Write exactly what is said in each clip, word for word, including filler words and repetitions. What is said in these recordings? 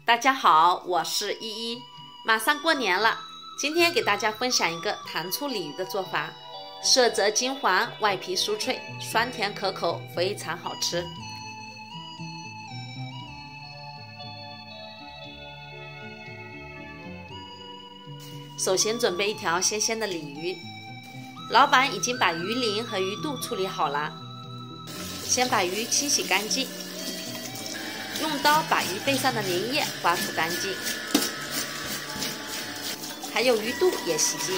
大家好，我是依依。马上过年了，今天给大家分享一个糖醋鲤鱼的做法，色泽金黄，外皮酥脆，酸甜可口，非常好吃。首先准备一条新鲜的鲤鱼，老板已经把鱼鳞和鱼肚处理好了。先把鱼清洗干净，用刀把鱼背上的鳞叶刮除干净，还有鱼肚也洗净。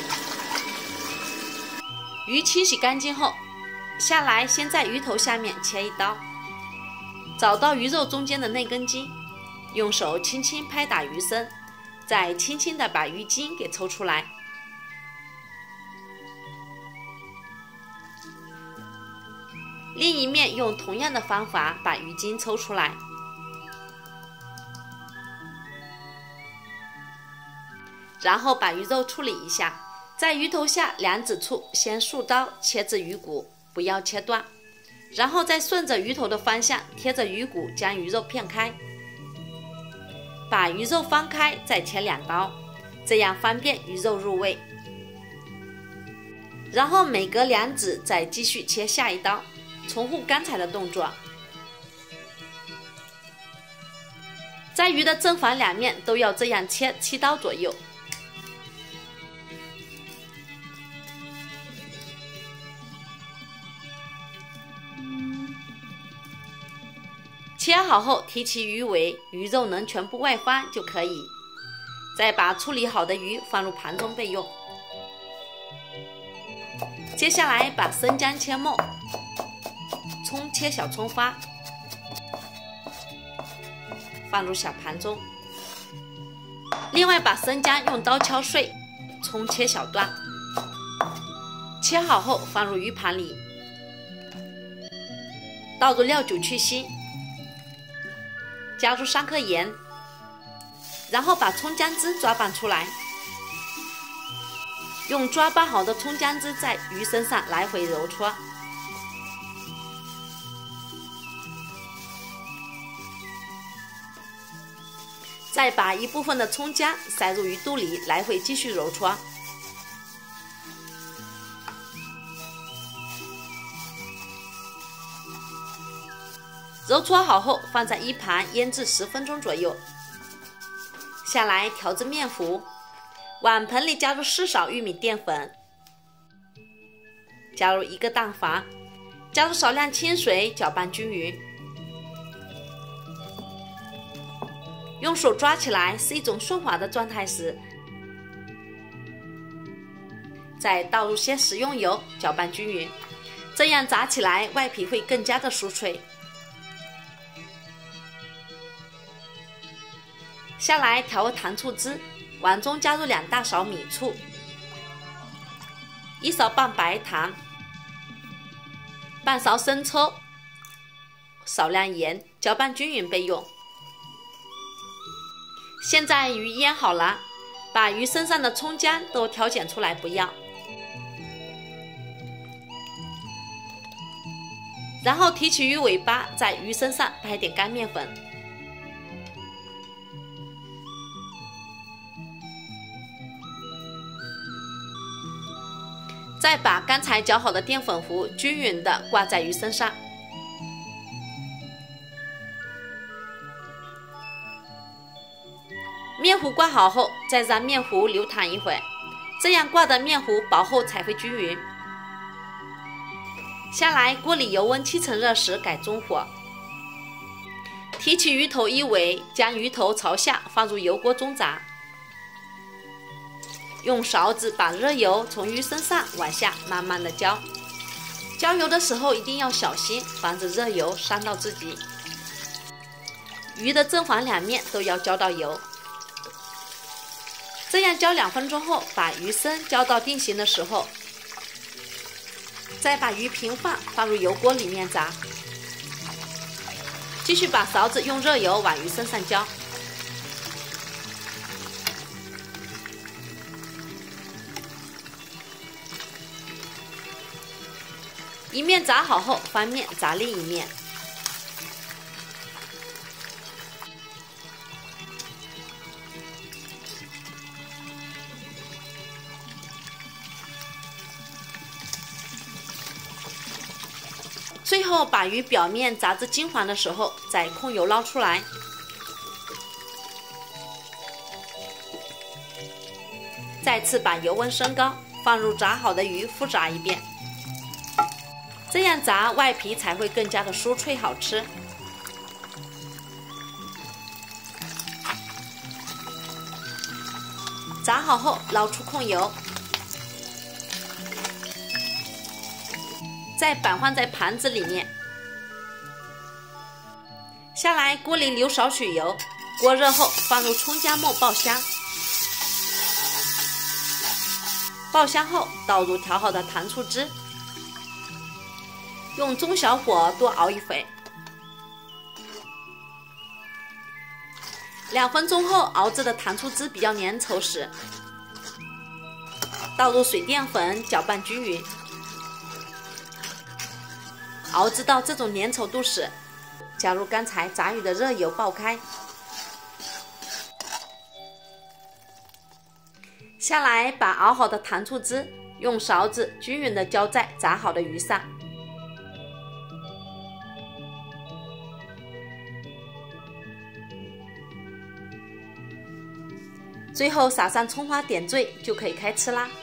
鱼清洗干净后，下来先在鱼头下面切一刀，找到鱼肉中间的那根筋，用手轻轻拍打鱼身，再轻轻地把鱼筋给抽出来。另一面用同样的方法把鱼筋抽出来。然后把鱼肉处理一下，在鱼头下两指处先竖刀切至鱼骨，不要切断，然后再顺着鱼头的方向贴着鱼骨将鱼肉片开。把鱼肉翻开再切两刀，这样方便鱼肉入味。然后每隔两指再继续切下一刀，重复刚才的动作。在鱼的正反两面都要这样切七刀左右。切好后提起鱼尾，鱼肉能全部外翻就可以。再把处理好的鱼放入盘中备用。接下来把生姜切末，葱切小葱花，放入小盘中。另外把生姜用刀敲碎，葱切小段，切好后放入鱼盘里，倒入料酒去腥，加入三颗盐，然后把葱姜汁抓拌出来，用抓拌好的葱姜汁在鱼身上来回揉搓。再把一部分的葱姜塞入鱼肚里，来回继续揉搓。揉搓好后放在一旁腌制十分钟左右。下来调制面糊，碗盆里加入四勺玉米淀粉，加入一个蛋黄，加入少量清水，搅拌均匀。用手抓起来是一种顺滑的状态时，再倒入些食用油，搅拌均匀，这样炸起来外皮会更加的酥脆。下来调糖醋汁，碗中加入两大勺米醋，一勺半白糖，半勺生抽，少量盐，搅拌均匀备用。现在鱼腌好了，把鱼身上的葱姜都挑拣出来不要，然后提起鱼尾巴，在鱼身上拍点干面粉，再把刚才搅好的淀粉糊均匀地挂在鱼身上。面糊挂好后，再让面糊流淌一会，这样挂的面糊薄厚才会均匀。下来锅里油温七成热时改中火，提起鱼头一尾，将鱼头朝下放入油锅中炸。用勺子把热油从鱼身上往下慢慢的浇，浇油的时候一定要小心，防止热油伤到自己。鱼的正反两面都要浇到油。这样浇两分钟后，把鱼身浇到定型的时候，再把鱼平放放入油锅里面炸。继续把勺子用热油往鱼身上浇。一面炸好后，翻面炸另一面。 最后把鱼表面炸至金黄的时候，再控油捞出来。再次把油温升高，放入炸好的鱼复炸一遍，这样炸外皮才会更加的酥脆好吃。炸好后捞出控油，再摆放在盘子里面。下来锅里留少许油，锅热后放入葱姜末爆香。爆香后倒入调好的糖醋汁，用中小火多熬一会。两分钟后，熬制的糖醋汁比较粘稠时，倒入水淀粉搅拌均匀。熬制到这种粘稠度时，加入刚才炸鱼的热油爆开。下来把熬好的糖醋汁用勺子均匀地浇在炸好的鱼上。最后撒上葱花点缀，就可以开吃啦。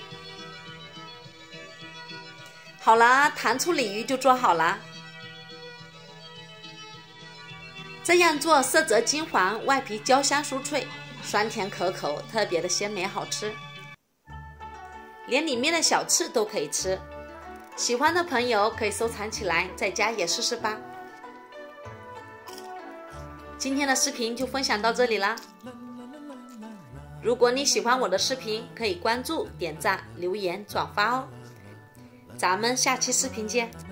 好了，糖醋鲤鱼就做好了。这样做色泽金黄，外皮焦香酥脆，酸甜可口，特别的鲜美好吃。连里面的小刺都可以吃，喜欢的朋友可以收藏起来，在家也试试吧。今天的视频就分享到这里啦。如果你喜欢我的视频，可以关注、点赞、留言、转发哦。咱们下期视频见。